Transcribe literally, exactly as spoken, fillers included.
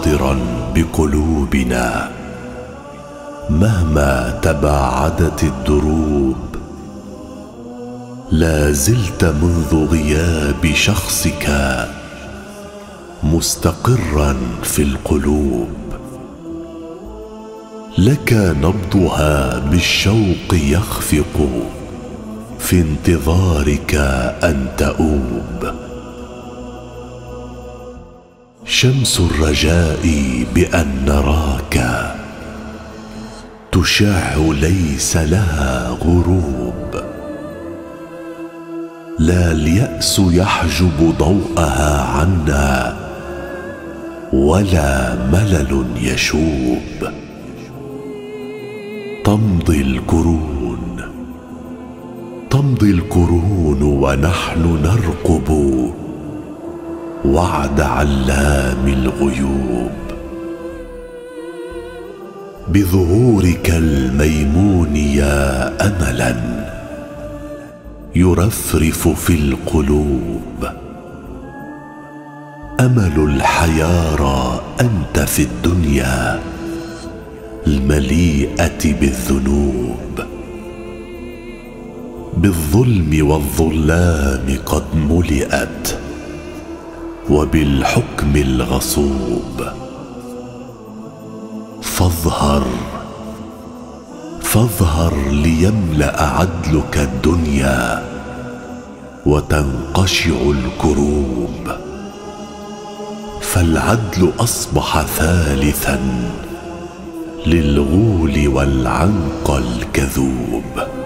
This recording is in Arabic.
خاطرا بقلوبنا مهما تباعدت الدروب. لا زلت منذ غياب شخصك مستقرا في القلوب. لك نبضها بالشوق يخفق في انتظارك أن تؤوب. شمس الرجاء بأن نراك تشع ليس لها غروب. لا اليأس يحجب ضوءها عنا ولا ملل يشوب. تمضي القرون تمضي القرون ونحن نرقب وعد علام الغيوب. بظهورك الميمون يا أملا يرفرف في القلوب. أمل الحيارى أنت في الدنيا المليئة بالذنوب. بالظلم والظلام قد ملئت وبالحكم الغصوب. فاظهر فاظهر ليملأ عدلك الدنيا وتنقشع الكروب. فالعدل أصبح ثالثا للغول والعنق الكذوب.